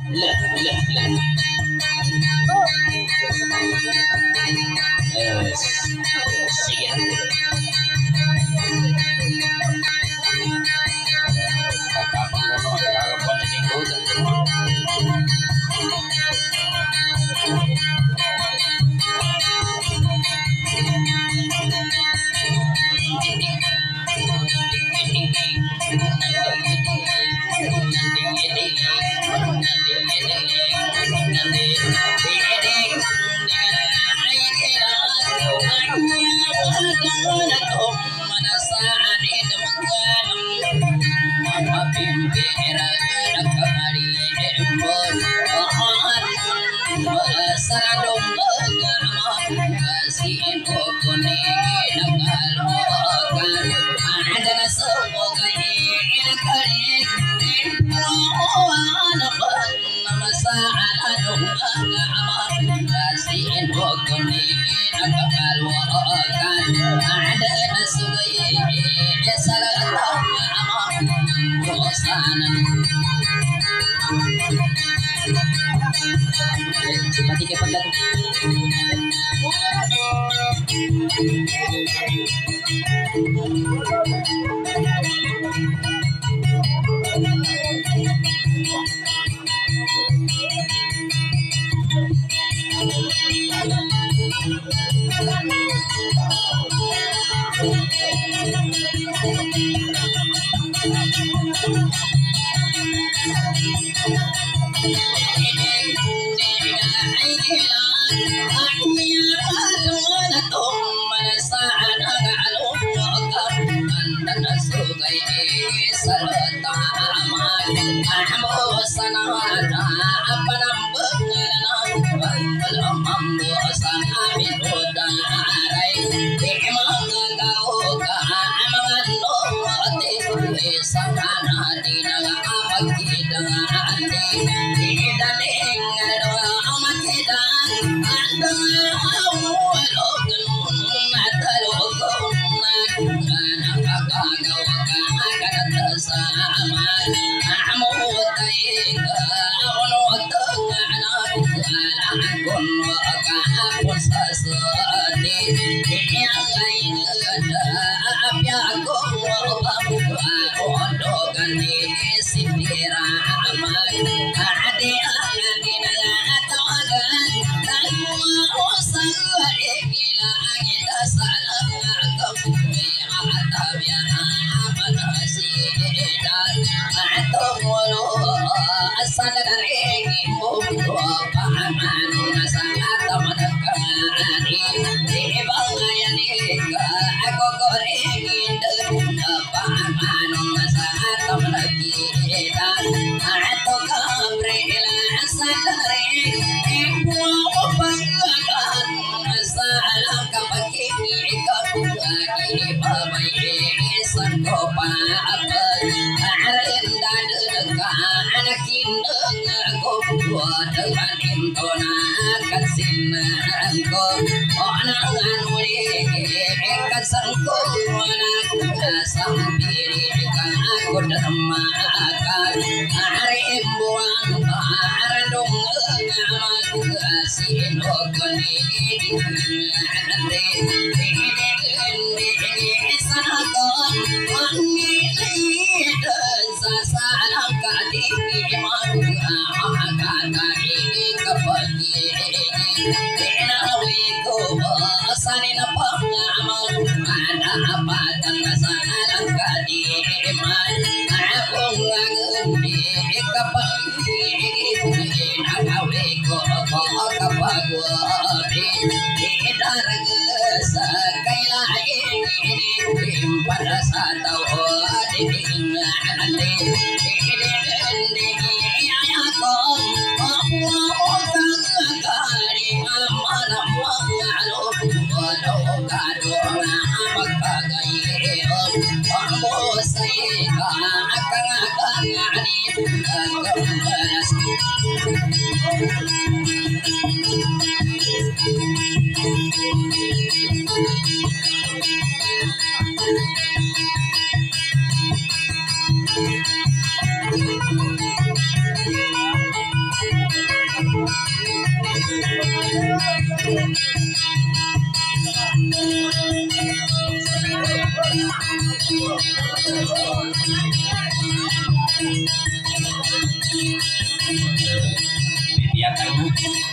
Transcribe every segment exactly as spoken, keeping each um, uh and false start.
لا لا لا. بس سيان kakak pengono kakak pon sing kuda. Simpati ke pegat. Bibiakan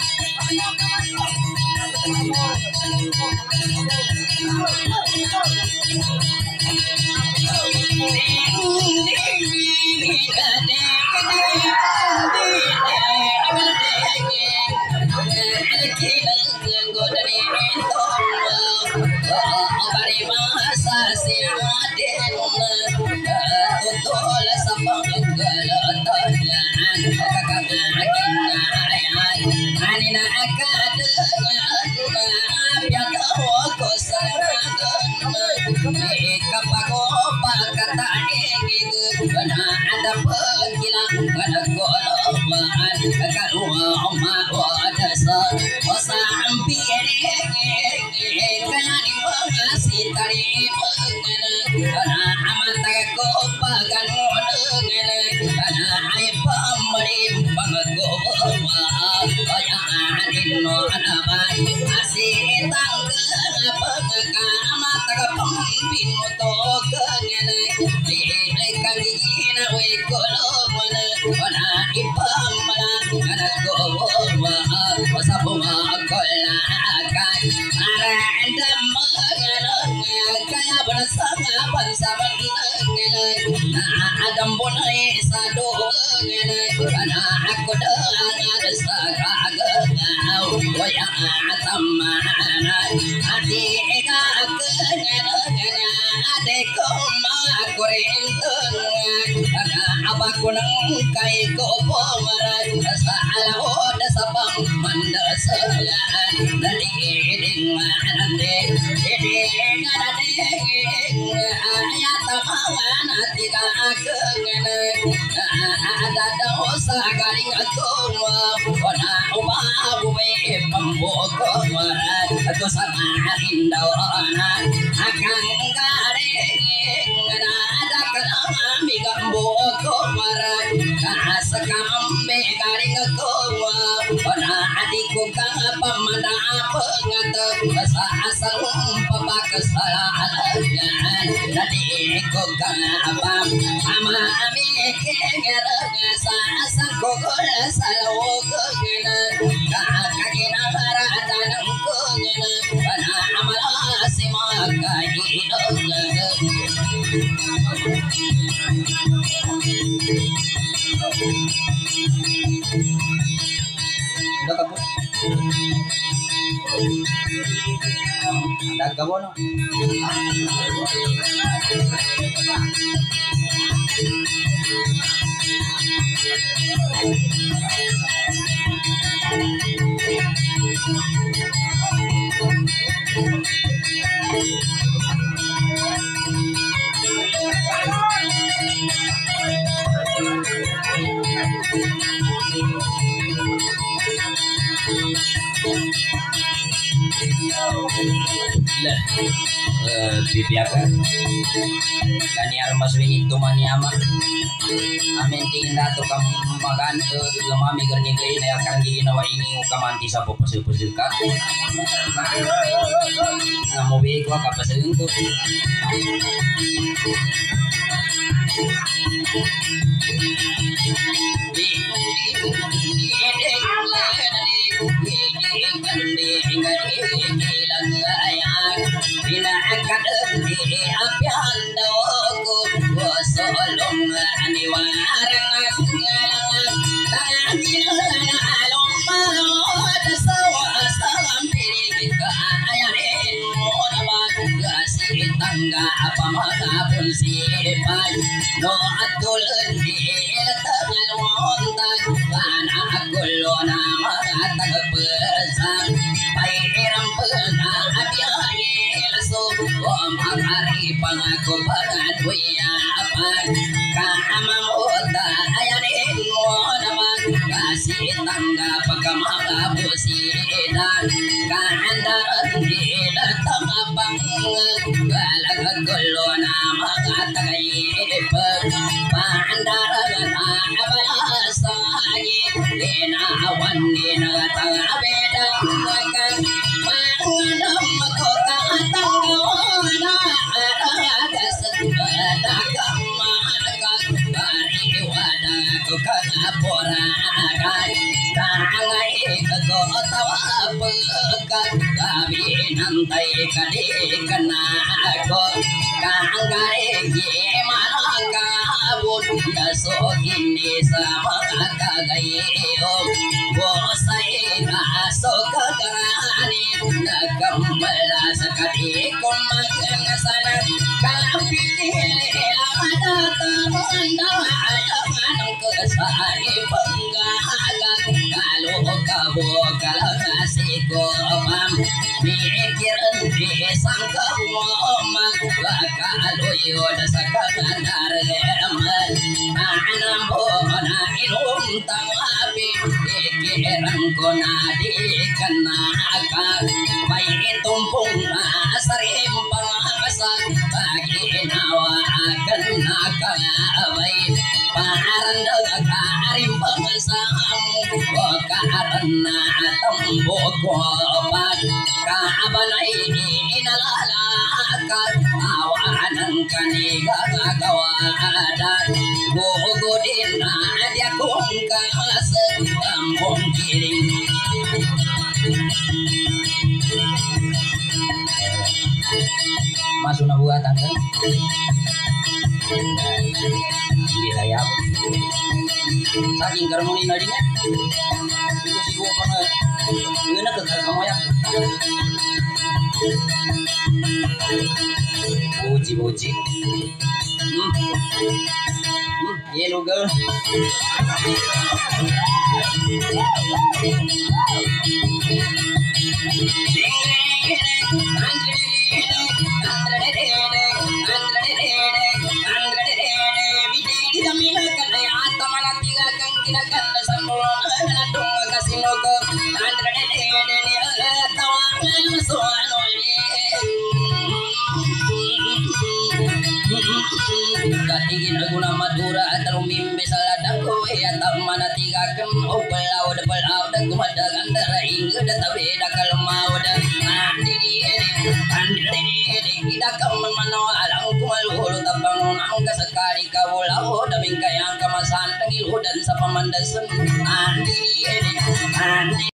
bibiakan kaniar maswini itu mani ama amin tingin dato kam magan lamami garni gay na akan ginawa ini ukamanti sa po pasil-pasil ka namubi ko kapasilin ko apa makapun sipay no atul di tagal wontan kana agulo na mga tagapesang pairam pena abiyay so o makari pangako pagatwiya apag kaamamuta ayanin mo naman kasi tangga pagkamakapusidan kaandaran di natangabang gulo na mga tagayipag paandaragan na abalasagi inawan ni na tagabedang kan tangai kegotawa pekat gabi nantai kade kena ko kanggare gimana kabut daso ini sama kagayo bosai kaso kagarani nakambala sakati kumakan sana kapitile ada tanda ada manang kesai penggaga kalau kabo kalau ngasih kopam mikir desang kemomang kalau yoda sakandar leman anam bona ilum tawapi pikiran kona dikenaka baik tumpung asarim pangasa bagi nawa akan nakawai paranda karim pengasamu karena tembok obat kabanai inalalaka awanan kaniga kawadan gugudin dia kungkas kampung kiring masuk na buatan kan wilayah saking karmoni nadinya itu si gua pana ngena ke kamu ya boji boji hmm hmm yellow girl katigin aguna madura terumimbe saladang kowe atam mana tigaken opelau de pelau de kumadag antara ingge de tabe da kalmau de andi andi andi ida kaman mano alang kumalu tabangun angka sekali kawulau da bingkayang kamasan tangil udan sa pamandasan andi andi